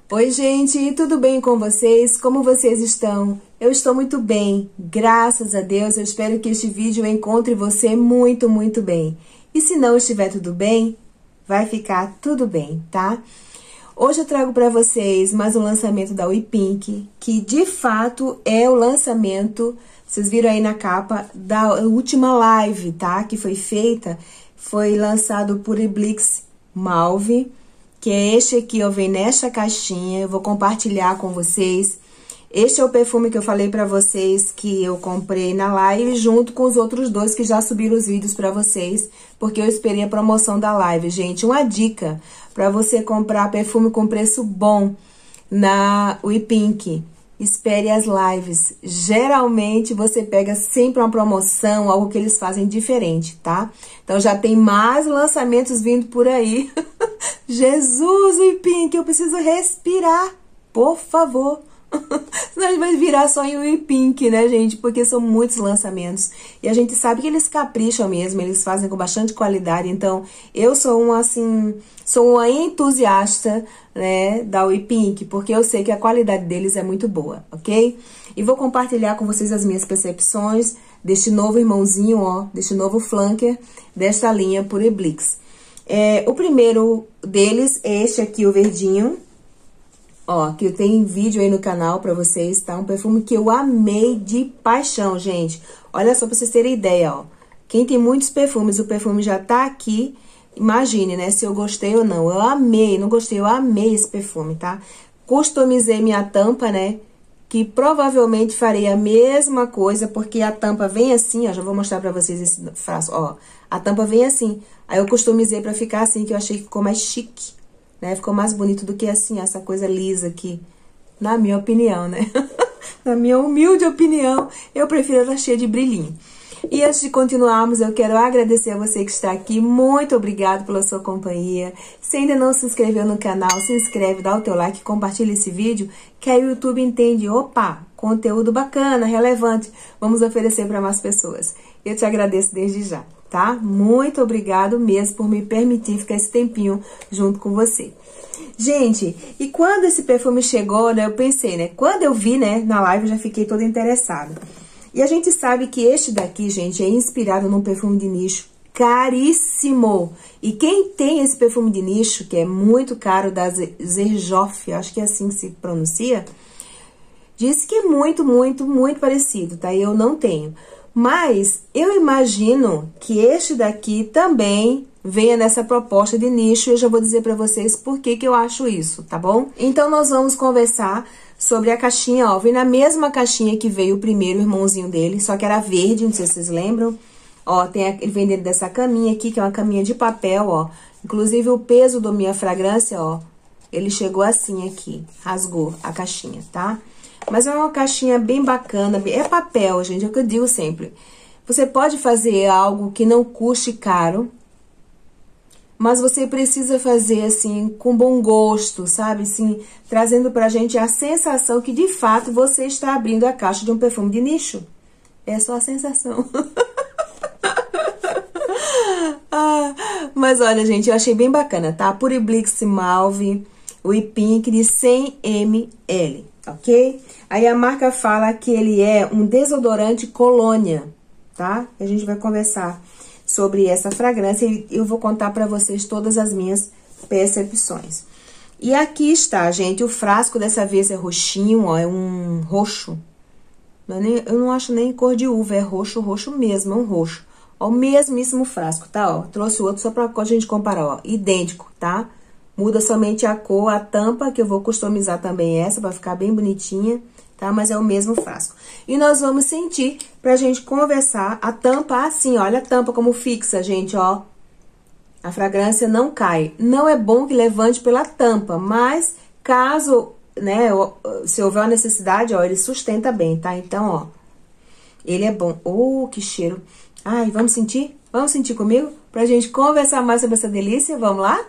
Oi, gente, tudo bem com vocês? Como vocês estão? Eu estou muito bem, graças a Deus. Eu espero que este vídeo encontre você muito bem. E se não estiver tudo bem, vai ficar tudo bem, tá? Hoje eu trago para vocês mais um lançamento da WePink, que de fato é o lançamento, vocês viram aí na capa, da última live, tá? Que foi feita, foi lançado por Iblix Malve, que é este aqui, ó, vem nesta caixinha, eu vou compartilhar com vocês. Este é o perfume que eu falei pra vocês, que eu comprei na live, junto com os outros dois que já subiram os vídeos pra vocês, porque eu esperei a promoção da live. Gente, uma dica pra você comprar perfume com preço bom na WePink: espere as lives. Geralmente você pega sempre uma promoção, algo que eles fazem diferente, tá? Então já tem mais lançamentos vindo por aí. Jesus, WePink, eu preciso respirar, por favor. Senão a gente vai virar só em WePink, né, gente? Porque são muitos lançamentos. E a gente sabe que eles capricham mesmo, eles fazem com bastante qualidade. Então, eu sou uma entusiasta, né, da WePink, porque eu sei que a qualidade deles é muito boa, ok? E vou compartilhar com vocês as minhas percepções deste novo irmãozinho, ó, deste novo flanker, desta linha por Iblix. O primeiro deles é este aqui, o verdinho. Ó, que tem vídeo aí no canal pra vocês, tá? Um perfume que eu amei de paixão, gente. Olha só pra vocês terem ideia, ó. Quem tem muitos perfumes, o perfume já tá aqui. Imagine, né, se eu gostei ou não. Eu amei, não gostei, eu amei esse perfume, tá? Customizei minha tampa, né? Que provavelmente farei a mesma coisa, porque a tampa vem assim, ó. Já vou mostrar pra vocês esse frasco, ó. A tampa vem assim. Aí eu customizei pra ficar assim, que eu achei que ficou mais chique. Né? Ficou mais bonito do que assim, essa coisa lisa aqui, na minha opinião, né? Na minha humilde opinião, eu prefiro ela cheia de brilhinho. E antes de continuarmos, eu quero agradecer a você que está aqui. Muito obrigado pela sua companhia. Se ainda não se inscreveu no canal, se inscreve, dá o teu like, compartilha esse vídeo, que aí o YouTube entende, opa, conteúdo bacana, relevante, vamos oferecer para mais pessoas. Eu te agradeço desde já, tá? Muito obrigado mesmo por me permitir ficar esse tempinho junto com você. Gente, e quando esse perfume chegou, né, eu pensei, né, quando eu vi, né, na live, eu já fiquei toda interessada. E a gente sabe que este daqui, gente, é inspirado num perfume de nicho caríssimo. E quem tem esse perfume de nicho, que é muito caro, da Xerjoff, acho que é assim que se pronuncia, diz que é muito parecido, tá? Eu não tenho. Mas eu imagino que este daqui também venha nessa proposta de nicho, e eu já vou dizer pra vocês por que eu acho isso, tá bom? Então nós vamos conversar sobre a caixinha, ó. Vem na mesma caixinha que veio o primeiro irmãozinho dele, só que era verde, não sei se vocês lembram. Ó, ele vem dentro dessa caminha aqui, que é uma caminha de papel, ó. Inclusive o peso da minha fragrância, ó, ele chegou assim aqui, rasgou a caixinha, tá? Mas é uma caixinha bem bacana, é papel, gente, é o que eu digo sempre. Você pode fazer algo que não custe caro, mas você precisa fazer, assim, com bom gosto, sabe? Assim, trazendo pra gente a sensação que, de fato, você está abrindo a caixa de um perfume de nicho. É só a sensação. Mas olha, gente, eu achei bem bacana, tá? Por Iblix Malve, o WePink de 100 ml, ok? Aí a marca fala que ele é um desodorante colônia, tá? A gente vai conversar sobre essa fragrância e eu vou contar pra vocês todas as minhas percepções. E aqui está, gente, o frasco dessa vez é roxinho, ó, é um roxo. Eu não acho nem cor de uva, é roxo mesmo, é um roxo. Ó, o mesmíssimo frasco, tá, ó? Trouxe o outro só pra gente comparar, ó, idêntico, tá? Muda somente a cor, a tampa, que eu vou customizar também essa, pra ficar bem bonitinha, tá? Mas é o mesmo frasco. E nós vamos sentir, pra gente conversar, a tampa assim, olha a tampa como fixa, gente, ó. A fragrância não cai. Não é bom que levante pela tampa, mas caso, né, se houver uma necessidade, ó, ele sustenta bem, tá? Então, ó, ele é bom. Oh, que cheiro. Ai, vamos sentir? Vamos sentir comigo? Pra gente conversar mais sobre essa delícia, vamos lá?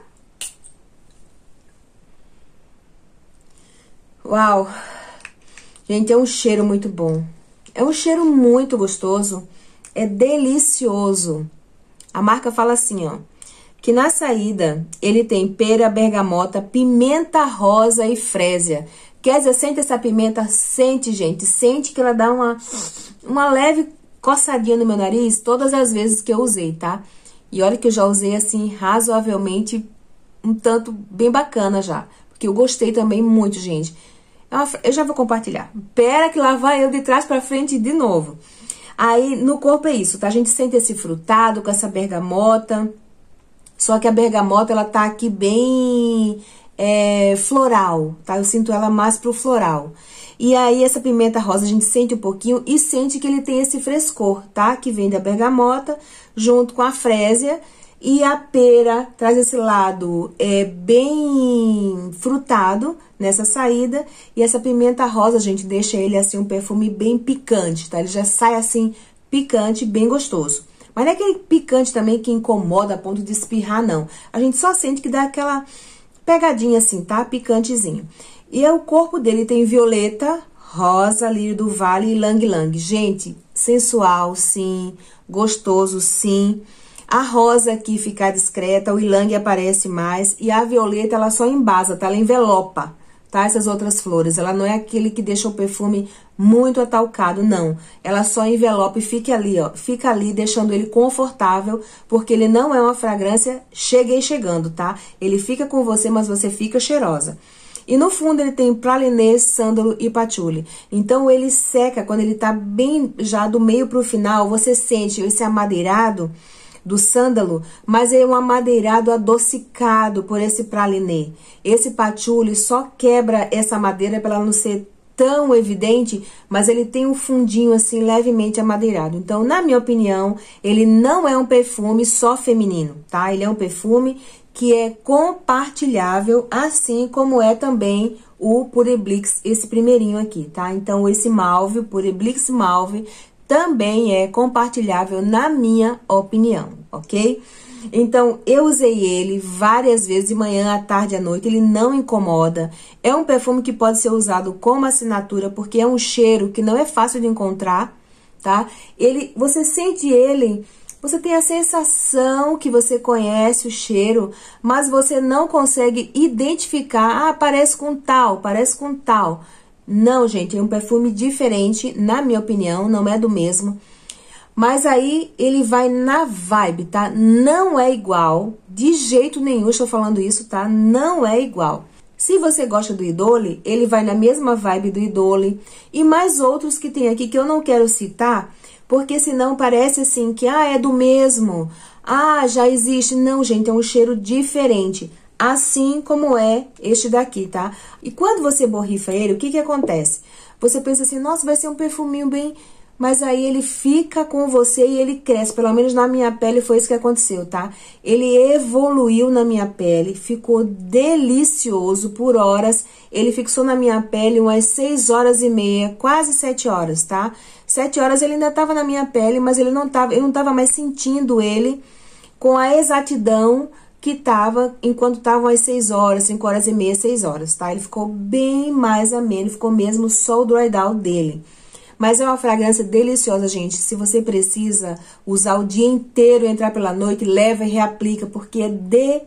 Uau! Gente, é um cheiro muito bom. É um cheiro muito gostoso. É delicioso. A marca fala assim, ó, que na saída ele tem pera, bergamota, pimenta rosa e frésia. Quer dizer, sente essa pimenta? Sente, gente. Sente que ela dá uma leve coçadinha no meu nariz todas as vezes que eu usei, tá? E olha que eu já usei assim razoavelmente um tanto bem bacana já. Porque eu gostei também muito, gente. Eu já vou compartilhar. Pera que lá vai eu de trás pra frente de novo. Aí no corpo é isso, tá? A gente sente esse frutado com essa bergamota. Só que a bergamota ela tá aqui bem floral, tá? Eu sinto ela mais pro floral. E aí essa pimenta rosa a gente sente um pouquinho e sente que ele tem esse frescor, tá? Que vem da bergamota junto com a frésia. E a pera traz esse lado bem frutado nessa saída. E essa pimenta rosa, gente, deixa ele assim um perfume bem picante, tá? Ele já sai assim picante, bem gostoso. Mas não é aquele picante também que incomoda a ponto de espirrar, não. A gente só sente que dá aquela pegadinha assim, tá? Picantezinho. E o corpo dele tem violeta, rosa, lírio do vale e lang-lang. Gente, sensual, sim. Gostoso, sim. A rosa aqui fica discreta, o ylang aparece mais. E a violeta, ela só embasa, tá? Ela envelopa, tá? Essas outras flores. Ela não é aquele que deixa o perfume muito atalcado, não. Ela só envelopa e fica ali, ó. Fica ali, deixando ele confortável, porque ele não é uma fragrância cheguei chegando, tá? Ele fica com você, mas você fica cheirosa. E no fundo ele tem pralinê, sândalo e patchouli. Então ele seca, quando ele tá bem já do meio pro final, você sente esse amadeirado do sândalo, mas é um amadeirado adocicado por esse pralinê. Esse patchouli só quebra essa madeira para ela não ser tão evidente, mas ele tem um fundinho assim levemente amadeirado. Então, na minha opinião, ele não é um perfume só feminino, tá? Ele é um perfume que é compartilhável, assim como é também o Pure Blix, esse primeirinho aqui, tá? Então, esse Mauve, o Pure Blix Mauve, também é compartilhável na minha opinião, ok? Então, eu usei ele várias vezes, de manhã, à tarde, à noite, ele não incomoda. É um perfume que pode ser usado como assinatura, porque é um cheiro que não é fácil de encontrar, tá? Você sente ele, você tem a sensação que você conhece o cheiro, mas você não consegue identificar, parece com tal, parece com tal. Não, gente, é um perfume diferente, na minha opinião, não é do mesmo. Mas aí ele vai na vibe, tá? Não é igual, de jeito nenhum, estou falando isso, tá? Não é igual. Se você gosta do Idole, ele vai na mesma vibe do Idole. E mais outros que tem aqui que eu não quero citar, porque senão parece assim que, é do mesmo. Já existe. Não, gente, é um cheiro diferente. Assim como é este daqui, tá? E quando você borrifa ele, o que que acontece? Você pensa assim, nossa, vai ser um perfuminho bem... Mas aí ele fica com você e ele cresce. Pelo menos na minha pele foi isso que aconteceu, tá? Ele evoluiu na minha pele, ficou delicioso por horas. Ele fixou na minha pele umas 6 horas e meia, quase 7 horas, tá? 7 horas ele ainda tava na minha pele, mas eu não tava mais sentindo ele com a exatidão que tava enquanto estavam as 6 horas, 5 horas e meia, 6 horas, tá? Ele ficou bem mais ameno, ficou mesmo só o dry down dele. Mas é uma fragrância deliciosa, gente. Se você precisa usar o dia inteiro, entrar pela noite, leva e reaplica, porque é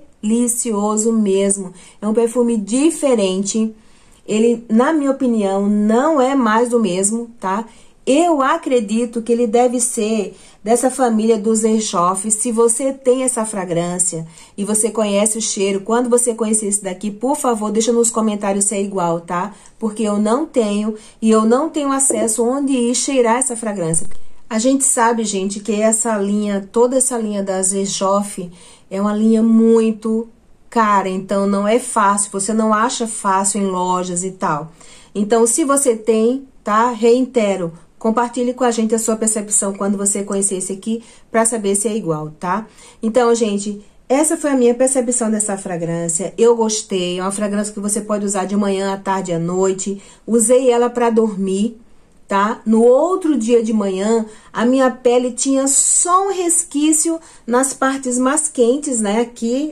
delicioso mesmo. É um perfume diferente. Ele, na minha opinião, não é mais do mesmo, tá? Eu acredito que ele deve ser dessa família dos Xerjoff. Se você tem essa fragrância e você conhece o cheiro, quando você conhecer esse daqui, por favor, deixa nos comentários se é igual, tá? Porque eu não tenho e eu não tenho acesso onde ir cheirar essa fragrância. A gente sabe, gente, que essa linha, toda essa linha da Xerjoff é uma linha muito cara, então não é fácil, você não acha fácil em lojas e tal. Então, se você tem, tá? Reitero, compartilhe com a gente a sua percepção quando você conhecer esse aqui, pra saber se é igual, tá? Então, gente, essa foi a minha percepção dessa fragrância. Eu gostei, é uma fragrância que você pode usar de manhã, à tarde, à noite. Usei ela pra dormir, tá? No outro dia de manhã, a minha pele tinha só um resquício nas partes mais quentes, né? Aqui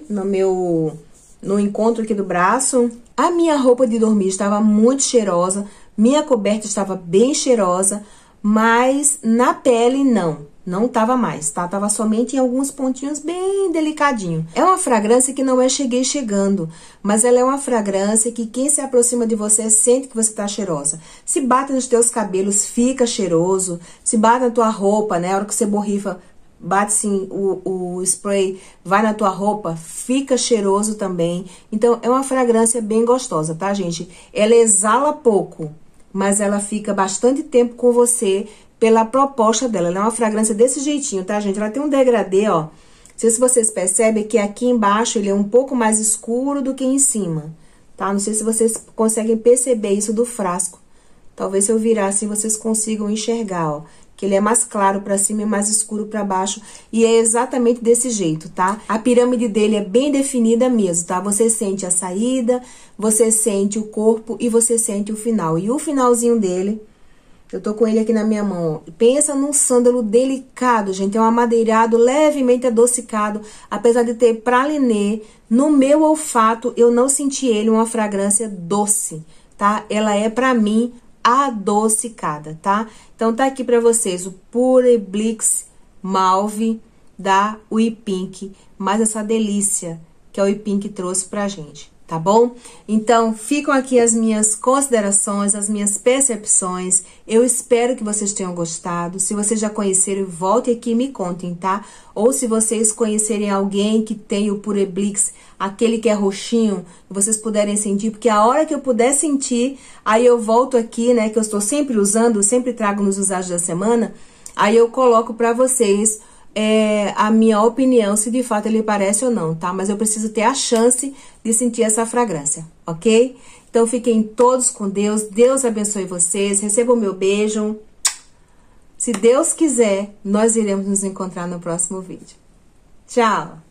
no encontro aqui do braço. A minha roupa de dormir estava muito cheirosa. Minha coberta estava bem cheirosa, mas na pele não. Não tava mais, tá? Tava somente em alguns pontinhos bem delicadinho. É uma fragrância que não é cheguei chegando, mas ela é uma fragrância que quem se aproxima de você sente que você tá cheirosa. Se bate nos teus cabelos, fica cheiroso. Se bate na tua roupa, né? A hora que você borrifa, bate sim o spray, vai na tua roupa, fica cheiroso também. Então, é uma fragrância bem gostosa, tá, gente? Ela exala pouco, mas ela fica bastante tempo com você pela proposta dela. Ela é uma fragrância desse jeitinho, tá, gente? Ela tem um degradê, ó. Não sei se vocês percebem que aqui embaixo ele é um pouco mais escuro do que em cima, tá? Não sei se vocês conseguem perceber isso do frasco. Talvez se eu virar assim vocês consigam enxergar, ó. Que ele é mais claro pra cima e mais escuro pra baixo. E é exatamente desse jeito, tá? A pirâmide dele é bem definida mesmo, tá? Você sente a saída, você sente o corpo e você sente o final. E o finalzinho dele, eu tô com ele aqui na minha mão, ó. Pensa num sândalo delicado, gente. É um amadeirado levemente adocicado. Apesar de ter pralinê, no meu olfato, eu não senti ele uma fragrância doce, tá? Ela é, pra mim, adocicada, tá? Então, tá aqui pra vocês o Pure Blix Mauve da We Pink, mais essa delícia que a We Pink trouxe pra gente, tá bom? Então, ficam aqui as minhas considerações, as minhas percepções. Eu espero que vocês tenham gostado. Se vocês já conheceram, volte aqui e me contem, tá? Ou se vocês conhecerem alguém que tem o Pure Blix, aquele que é roxinho, e vocês puderem sentir, porque a hora que eu puder sentir, aí eu volto aqui, né, que eu estou sempre usando, sempre trago nos usados da semana, aí eu coloco pra vocês a minha opinião, se de fato ele parece ou não, tá? Mas eu preciso ter a chance de sentir essa fragrância, ok? Então, fiquem todos com Deus. Deus abençoe vocês. Recebam o meu beijo. Se Deus quiser, nós iremos nos encontrar no próximo vídeo. Tchau!